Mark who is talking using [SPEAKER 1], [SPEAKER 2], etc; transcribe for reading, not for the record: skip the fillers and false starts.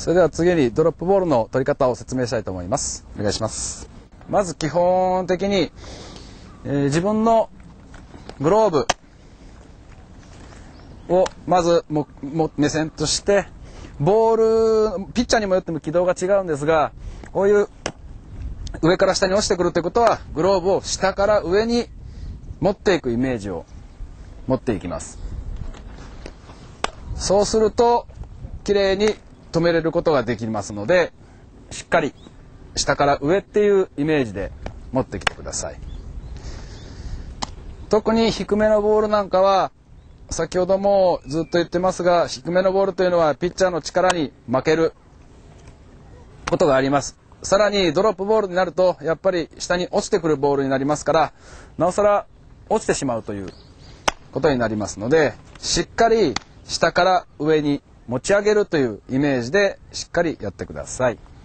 [SPEAKER 1] それでは次にドロップボールの取り方を説明したいと思います。お願いします。まず基本的に、自分のグローブをまず目線として、ボールピッチャーにもよっても軌道が違うんですが、こういう上から下に落ちてくるということは、グローブを下から上に持っていくイメージを持っていきます。そうするときれいに止めれることができますので、しっかり下から上っていうイメージで持ってきてください。特に低めのボールなんかは、先ほどもずっと言ってますが、低めのボールというのはピッチャーの力に負けることがあります。さらにドロップボールになるとやっぱり下に落ちてくるボールになりますから、なおさら落ちてしまうということになりますので、しっかり下から上に持ち上げるというイメージでしっかりやってください。